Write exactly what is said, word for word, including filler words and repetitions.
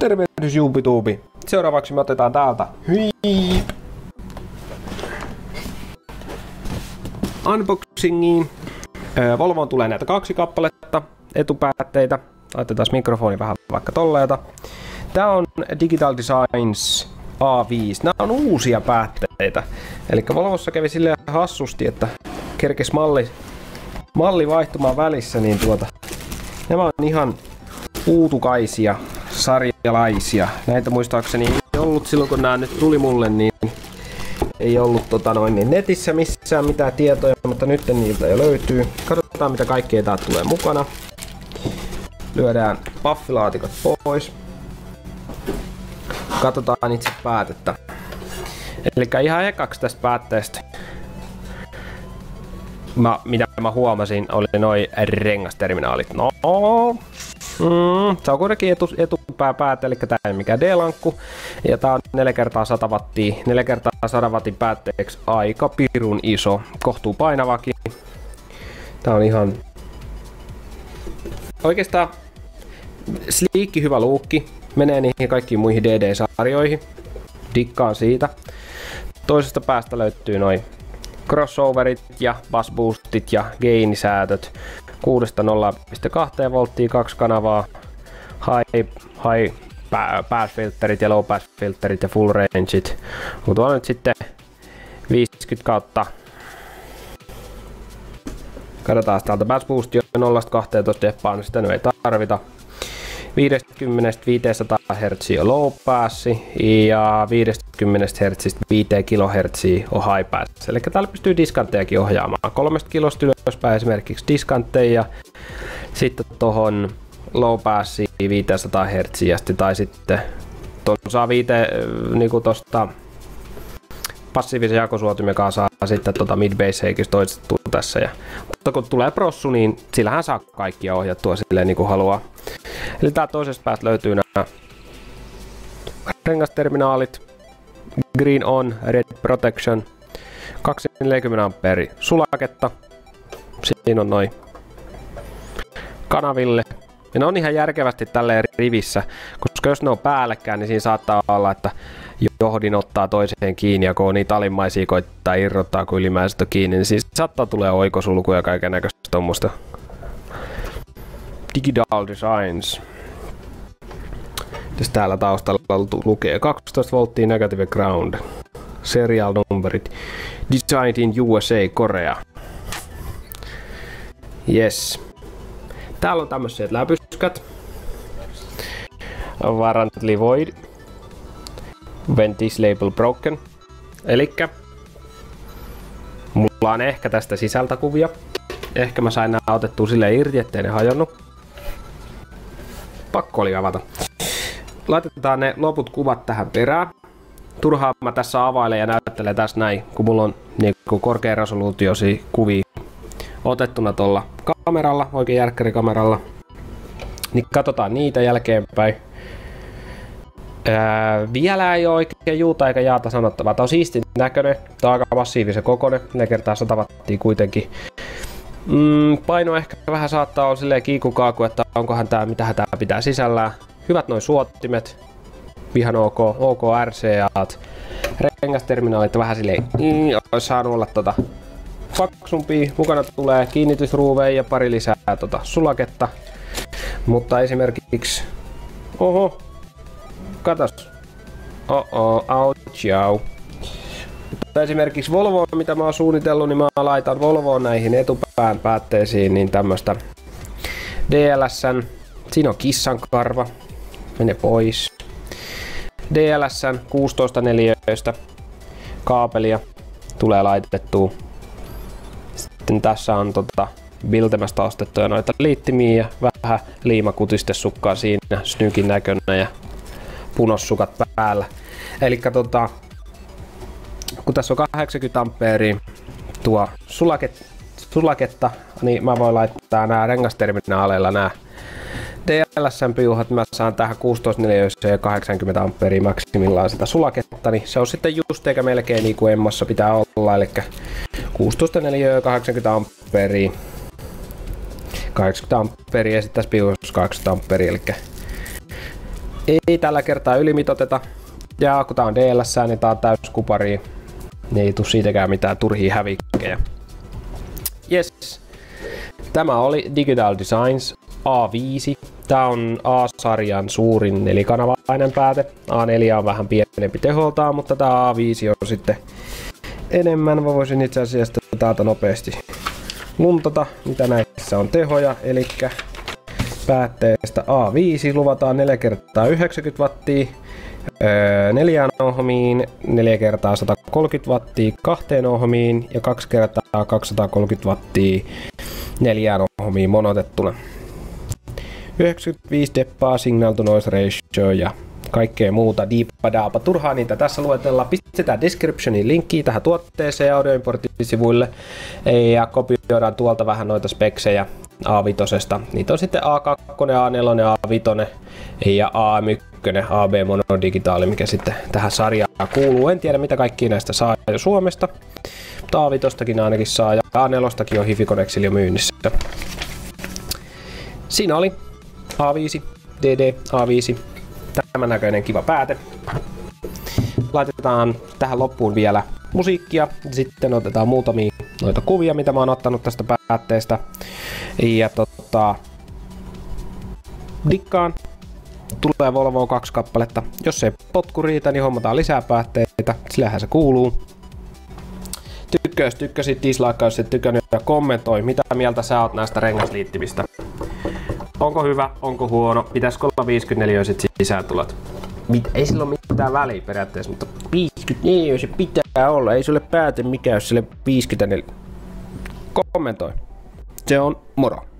Tervehdys Juupituubi. Seuraavaksi me otetaan täältä Hyi. Unboxingiin. Volvoon tulee näitä kaksi kappaletta etupäätteitä. Laitetaan mikrofoni vähän vaikka tolleeta. Tää on Digital Designs A viisi. Nämä on uusia päätteitä. Eli Volvossa kävi silleen hassusti, että kerkes malli, malli vaihtumaan välissä, niin tuota, nämä on ihan uutukaisia, sarjalaisia. Näitä muistaakseni ei ollut silloin, kun nämä nyt tuli mulle, niin ei ollut tota noin, niin netissä missään mitään tietoja, mutta nyt niiltä jo löytyy. Katsotaan mitä kaikkea täältä tulee mukana. Lyödään paffilaatikot pois. Katsotaan itse päätettä. Eli ihan ekaksi tästä päätteestä, mä, mitä mä huomasin, oli noi rengasterminaalit. No, mm, se on kuitenkin etu, etupääpäätä, eli tää ei mikään D-lankku. Ja tää on neljä kertaa sata wattia. neljä kertaa sata wattin päätteeksi aika pirun iso. Kohtuu painavakin. Tää on ihan oikeastaan sliikki, hyvä luukki. Menee niihin kaikkiin muihin D D-sarjoihin. Dikkaan siitä. Toisesta päästä löytyy noin crossoverit ja bass boostit ja gainisäätöt. kuudesta nolla pilkku kaksi volttia, kaksi kanavaa, high, high pass filterit ja low pass filterit ja full rangeit. Mutta tuolla nyt sitten viisikymmentä kautta. Katsotaan täältä bass boostia nolla kahteentoista deppaan, sitä nyt ei tarvita. viisikymmentä viisisataa hertsiä low pass ja viisikymmentä hertsistä viisi kilohertsiä on high pass. Eli täällä pystyy diskanttejakin ohjaamaan. kolmesta kilosta ylöspäin esimerkiksi diskantteja. Sitten tohon low passiin viisisataa hertsiä tai sitten ton saa viite niinku tosta passiivisen jakosuotimen kanssa saa sitten tota mid-bass-heikistä toistettua tässä. Ja, mutta kun tulee prossu, niin sillähän saa kaikkia ohjattua silleen niin kuin haluaa. Eli tää toisesta päästä löytyy nämä rengasterminaalit, green on, red protection, kaksisataaneljäkymmentä ampere sulaketta. Siinä on noin kanaville. Ja ne on ihan järkevästi tälleen rivissä, koska jos ne on päällekkäin, niin siinä saattaa olla, että johdin ottaa toiseen kiinni ja kun niitä alimmaisia koittaa irrottaa, kun ylimmäiset on kiinni, niin siis saattaa tulee oikosulkuja ja kaiken näköistä tommoista. Digital Designs. Tässä täällä taustalla lukee kaksitoista volttia negative ground. Serial numberit. Designed in U S A, Korea. Yes. Täällä on tämmöiset läpyskät. Warranty void. When this label broken. Elikkä mulla on ehkä tästä sisältä kuvia. Ehkä mä sain nää otettua silleen irti, ettei ne hajonnut. Pakko oli avata. Laitetaan ne loput kuvat tähän perään. Turhaan mä tässä availen ja näyttelen tässä näin, kun mulla on niinku korkean resoluutioisia kuvia otettuna tuolla kameralla, oikein järkkärikameralla. Niin katsotaan niitä jälkeenpäin. Ää, vielä ei ole oikein juuta eikä jaata sanottavaa. Tää on siistin näköinen, tää on aika massiivisen kokoinen, neljä kertaa sata wattia kuitenkin. Mm, paino ehkä vähän saattaa olla silleen kiikukaaku, että onkohan tää, mitähän tää pitää sisällään. Hyvät noin suottimet, ihan ok, ok R C A:t. Rengasterminaalit vähän silleen, mm, ois saanut olla tota paksumpia. Mukana tulee kiinnitysruuveja ja pari lisää tota sulaketta. Mutta esimerkiksi, oho, katos, oh-oh, ouch, jau. Mutta esimerkiksi Volvoon, mitä mä oon suunnitellut, niin mä laitan Volvoon näihin etupään päätteisiin niin tämmöstä D L S:n, siinä on kissan karva, mene pois. D L S:n kuusitoista neliöistä kaapelia tulee laitettua. Sitten tässä on tota Biltemästä ostettuja noita liittimiä ja vähän liimakutistesukkaa siinä, snykin näköinen ja punossukat päällä. Elikkä tota, kun tässä on kahdeksankymmentä ampeeria tuo sulaket, sulaketta, niin mä voin laittaa nämä rengasterminaaleilla nämä D L S:n piuhat. Mä saan tähän kuusitoista neliössä ja kahdeksankymmentä ampeeria maksimillaan sitä sulaketta, niin se on sitten just eikä melkein niin kuin emmossa pitää olla, eli kuusitoista neliössä ja kahdeksankymmentä amperia. kahdeksankymmentä amperia ja sitten tässä piuhassa kahdeksankymmentä amperia, eli Ei tällä kertaa ylimitoteta. Ja kun tää on D L S, niin tää on täyskupari. Niin ei tuu siitäkään mitään turhia hävikkejä. Yes. Tämä oli Digital Designs A viisi. Tää on A-sarjan suurin nelikanavainen pääte. A neljä on vähän pienempi teholtaan, mutta tää A viisi on sitten enemmän. Mä voisin itse asiassa täältä nopeasti luntata, mitä näissä on tehoja. Eli päätteestä A viisi luvataan neljä kertaa yhdeksänkymmentä wattia neljään ohmiin, neljä kertaa sata kolmekymmentä wattia kahteen ohmiin ja kaksi kertaa kaksisataakolmekymmentä wattia neljään ohmiin monotettuna. yhdeksänkymmentäviisi deppaa signal to noise ratio ja kaikkea muuta diipadaapa. Turhaa niitä tässä luetellaan. Pistetään descriptioniin linkkiä tähän tuotteeseen ja Audioimportin sivuille ja kopioidaan tuolta vähän noita speksejä A viisi. Niitä on sitten A kaksi, A neljä, A viisi ja A M yksi, A B monodigitaali, mikä sitten tähän sarjaan kuuluu. En tiedä mitä kaikkia näistä saa jo Suomesta, mutta A viisi ainakin saa ja A neljä on Hificonexilla jo myynnissä. Siinä oli A viisi, D D, A viisi. Tämän näköinen kiva pääte. Laitetaan tähän loppuun vielä musiikkia. Sitten otetaan muutamia noita kuvia, mitä mä oon ottanut tästä päätteestä. Ja tota... Dikkaan. Tulee Volvo kaksi kappaletta. Jos ei potku riitä, niin hommataan lisää päätteitä. Sillähän se kuuluu. Tykkää, jos tykkäsit, dislike, jos et tykännyt ja kommentoi, mitä mieltä sä oot näistä rengasliittimistä. Onko hyvä, onko huono, pitäisikö olla viisikymmentäneljä sit sisääntulot? Mit, ei sillä ole mitään väliä periaatteessa, mutta viisikymmentäneljä se pitää olla, ei sulle päätä mikä jos sille viisikymmentäneljä. Kommentoi. Se on moro.